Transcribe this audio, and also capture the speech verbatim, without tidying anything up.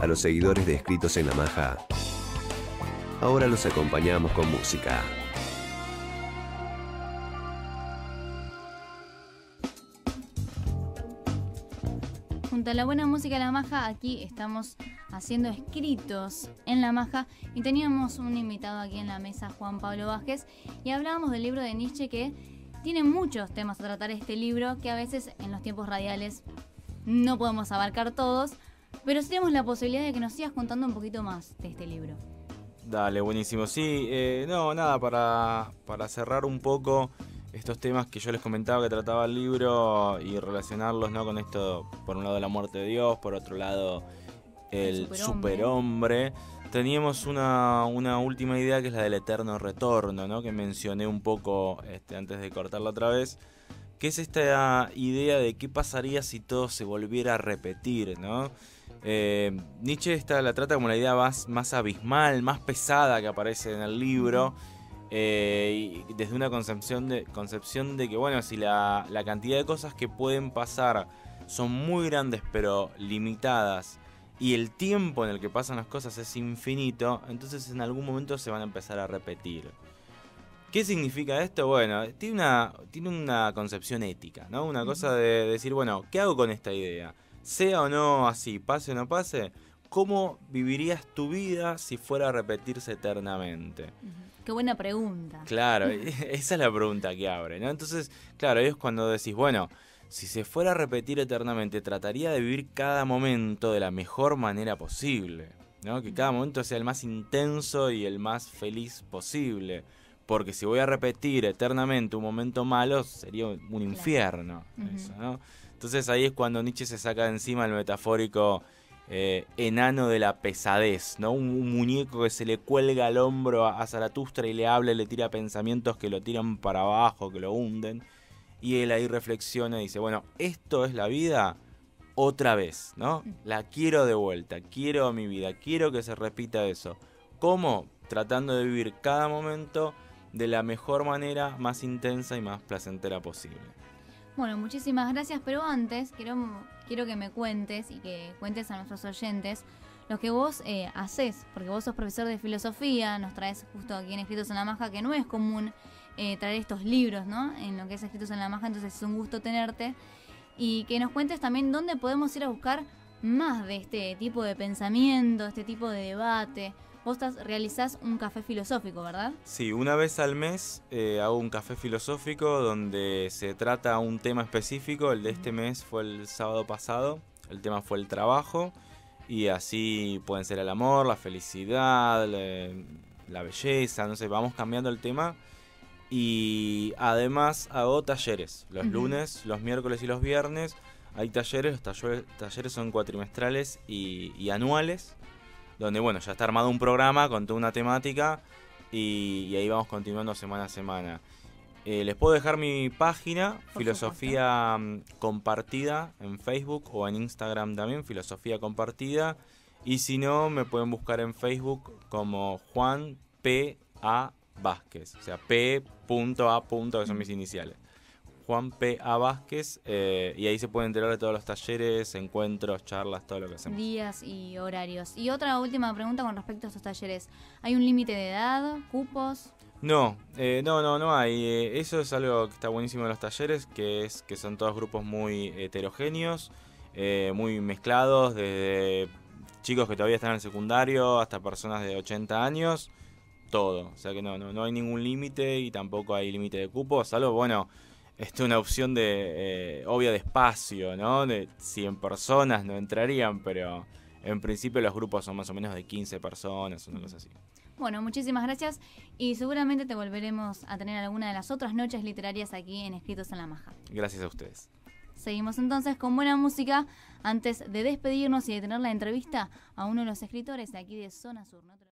A los seguidores de Escritos en la Maja, ahora los acompañamos con música. Junto a la buena música de la Maja, aquí estamos haciendo Escritos en la Maja y teníamos un invitado aquí en la mesa, Juan Pablo Vázquez, y hablábamos del libro de Nietzsche, que tiene muchos temas a tratar este libro, que a veces en los tiempos radiales no podemos abarcar todos, pero sí tenemos la posibilidad de que nos sigas contando un poquito más de este libro. Dale, buenísimo. Sí, eh, no, nada, para, para cerrar un poco estos temas que yo les comentaba que trataba el libro y relacionarlos, ¿no?, con esto, por un lado la muerte de Dios, por otro lado el, el superhombre. Super Teníamos una, una última idea, que es la del eterno retorno, ¿no?, que mencioné un poco este, antes de cortarla otra vez, que es esta idea de qué pasaría si todo se volviera a repetir, ¿no? Eh, Nietzsche esta la trata como la idea más, más abismal, más pesada que aparece en el libro, eh, y desde una concepción de, concepción de que, bueno, si la, la cantidad de cosas que pueden pasar son muy grandes pero limitadas, y el tiempo en el que pasan las cosas es infinito, entonces en algún momento se van a empezar a repetir. ¿Qué significa esto? Bueno, tiene una, tiene una concepción ética, ¿no? Una cosa de decir, bueno, ¿qué hago con esta idea? Sea o no así, pase o no pase, ¿cómo vivirías tu vida si fuera a repetirse eternamente? Qué buena pregunta. Claro, esa es la pregunta que abre, ¿no? Entonces, claro, ahí es cuando decís, bueno, si se fuera a repetir eternamente, trataría de vivir cada momento de la mejor manera posible, ¿no? Que cada momento sea el más intenso y el más feliz posible. Porque si voy a repetir eternamente un momento malo, sería un infierno. Claro. Eso, ¿no? Entonces ahí es cuando Nietzsche se saca de encima el metafórico eh, enano de la pesadez, ¿no? Un, un muñeco que se le cuelga al hombro a, a Zaratustra y le habla y le tira pensamientos que lo tiran para abajo, que lo hunden. Y él ahí reflexiona y dice, bueno, esto es la vida otra vez, ¿no? La quiero de vuelta, quiero mi vida, quiero que se repita eso. ¿Cómo? Tratando de vivir cada momento de la mejor manera, más intensa y más placentera posible. Bueno, muchísimas gracias, pero antes quiero, quiero que me cuentes y que cuentes a nuestros oyentes lo que vos eh, haces, porque vos sos profesor de filosofía, nos traes justo aquí en Escritos en la Maja, que no es común eh, traer estos libros, ¿no?, en lo que es Escritos en la Maja, entonces es un gusto tenerte, y que nos cuentes también dónde podemos ir a buscar más de este tipo de pensamiento, este tipo de debate. Vos realizás un café filosófico, ¿verdad? Sí, una vez al mes eh, hago un café filosófico donde se trata un tema específico. El de este mes fue el sábado pasado, el tema fue el trabajo, y así pueden ser el amor, la felicidad, la, la belleza, no sé, vamos cambiando el tema. Y además hago talleres, los uh-huh. lunes, los miércoles y los viernes hay talleres, los talleres, talleres son cuatrimestrales y, y anuales, donde, bueno, ya está armado un programa con toda una temática y, y ahí vamos continuando semana a semana. Eh, les puedo dejar mi página, Por Filosofía supuesto. Compartida, en Facebook o en Instagram también, Filosofía Compartida. Y si no, me pueden buscar en Facebook como Juan P. A. Vázquez, o sea, P A. que son mis iniciales. Juan P. A. Vázquez, eh, y ahí se pueden enterar de todos los talleres, encuentros, charlas, todo lo que hacemos. Días y horarios. Y otra última pregunta con respecto a estos talleres. ¿Hay un límite de edad, cupos? No, eh, no, no, no hay. Eh, eso es algo que está buenísimo en los talleres, que es que son todos grupos muy heterogéneos, eh, muy mezclados, desde chicos que todavía están en el secundario hasta personas de ochenta años, todo. O sea que no, no, no hay ningún límite y tampoco hay límite de cupos, salvo, bueno, esto es una opción de eh, obvia de espacio, ¿no? De cien personas no entrarían, pero en principio los grupos son más o menos de quince personas, una cosa así. Bueno, muchísimas gracias y seguramente te volveremos a tener alguna de las otras noches literarias aquí en Escritos en la Maja. Gracias a ustedes. Seguimos entonces con buena música antes de despedirnos y de tener la entrevista a uno de los escritores de aquí de Zona Sur, ¿no?